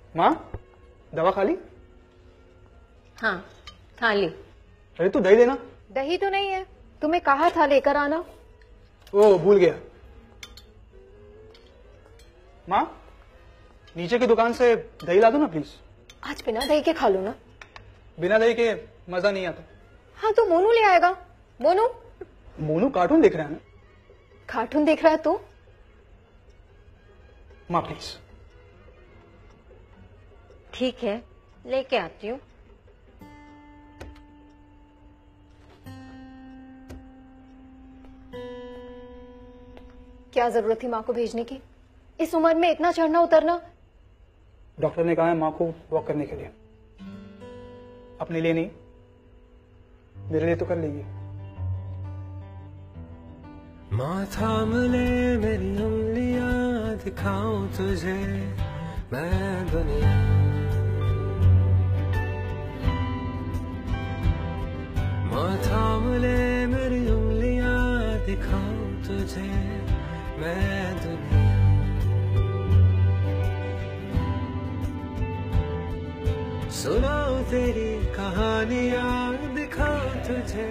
माँ, दवा खा ली? हाँ, खा ली। अरे तू दही देना। दही तो नहीं है, तुम्हें कहा था लेकर आना। ओ, भूल गया। माँ, नीचे की दुकान से दही ला दो ना प्लीज। आज बिना दही के खा लो ना। बिना दही के मजा नहीं आता। हाँ तो मोनू ले आएगा। मोनू? मोनू कार्टून देख रहा है ना। कार्टून देख रहा है तो? माँ प्लीज। ठीक है, लेके आती हूँ। क्या जरूरत थी माँ को भेजने की? इस उम्र में इतना चढ़ना उतरना। डॉक्टर ने कहा है माँ को वॉक करने के लिए। अपने लिए नहीं, मेरे लिए तो कर लेगी। माँ थाम ले मेरी उंगलियां, दिखाऊं तुझे मैं दुनिया। माँ थाम ले मेरी उंगलियां, दिखाऊं तुझे मैं दुनिया। सुनाऊं तेरी कहानियां, दिखाऊं तुझे।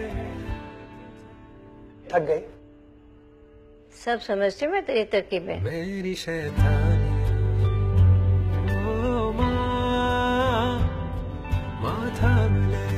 थक गई? सब समझते मैं तेरी तरकीबें। मेरी शैतानी ओ माँ, माँ थाम ले